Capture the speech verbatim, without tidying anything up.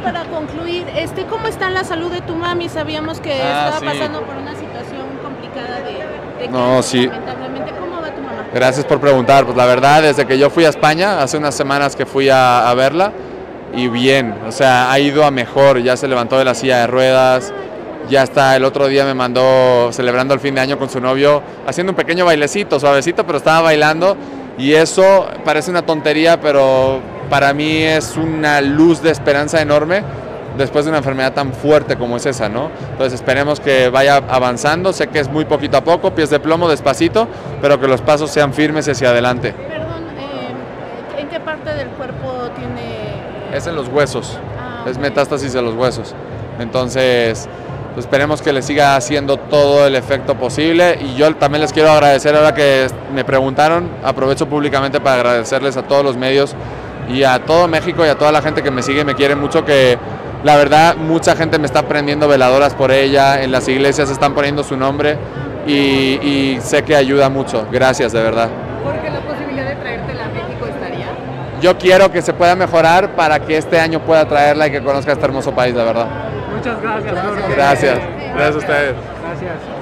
para concluir, este, ¿cómo está la salud de tu mami? Sabíamos que Ah, estaba sí. pasando por una situación complicada de, de No, cáncer, sí. lamentablemente. ¿Cómo va tu mamá? Gracias por preguntar. Pues la verdad, desde que yo fui a España, hace unas semanas que fui a, a verla, y bien, o sea, ha ido a mejor, ya se levantó de la silla de ruedas, ya está, el otro día me mandó celebrando el fin de año con su novio, haciendo un pequeño bailecito, suavecito, pero estaba bailando, y eso parece una tontería, pero para mí es una luz de esperanza enorme después de una enfermedad tan fuerte como es esa, ¿no? Entonces esperemos que vaya avanzando, sé que es muy poquito a poco, pies de plomo, despacito, pero que los pasos sean firmes hacia adelante. Perdón, eh, ¿en qué parte del cuerpo tiene...? Es en los huesos, Ah, es ok. metástasis de los huesos. Entonces, pues esperemos que le siga haciendo todo el efecto posible. Y yo también les quiero agradecer, ahora que me preguntaron, aprovecho públicamente para agradecerles a todos los medios y a todo México y a toda la gente que me sigue y me quiere mucho, que la verdad mucha gente me está prendiendo veladoras por ella, en las iglesias están poniendo su nombre y, y sé que ayuda mucho. Gracias, de verdad. Porque la posibilidad de traértela a México estaría. Yo quiero que se pueda mejorar para que este año pueda traerla y que conozca este hermoso país, de verdad. Muchas gracias, Jorge. Gracias, gracias a ustedes. Gracias.